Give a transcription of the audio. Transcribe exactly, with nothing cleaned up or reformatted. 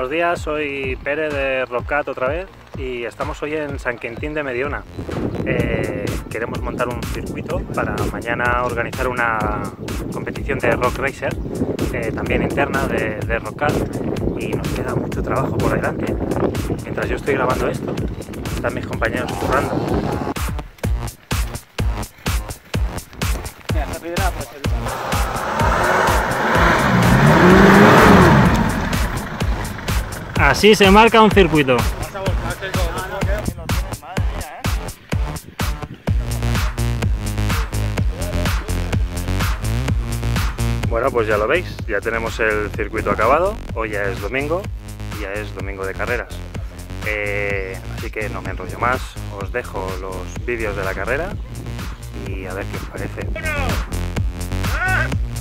Buenos días, soy Pere de Rockcat otra vez y estamos hoy en San Quintín de Mediona. Eh, queremos montar un circuito para mañana organizar una competición de Rock Racer, eh, también interna de, de Rockcat, y nos queda mucho trabajo por delante. Mientras yo estoy grabando esto, están mis compañeros currando. Mira, esta piedra puede ser... Así se marca un circuito. Bueno, pues ya lo veis, ya tenemos el circuito acabado. Hoy ya es domingo, ya es domingo de carreras. Eh, así que no me enrollo más, os dejo los vídeos de la carrera y a ver qué os parece.